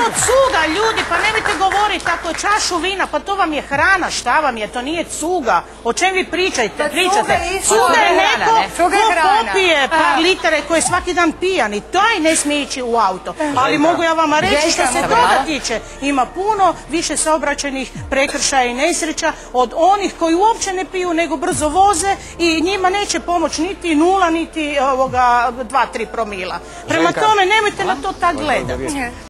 to cuga, ljudi, pa nemojte govoriti tako čašu vina, pa to vam je hrana, šta vam je, to nije cuga. O čem vi pričate? Cuga je neko ko popije par litere koje svaki dan pijan i taj ne smije ići u auto. Ali mogu ja vama reći što se toga tiče, ima puno više saobraćajnih prekršaja i nesreća od onih koji uopće ne piju nego brzo voze i njima neće pomoći niti 0 niti 2-3 promila. Prema tome nemojte na to tak gledati.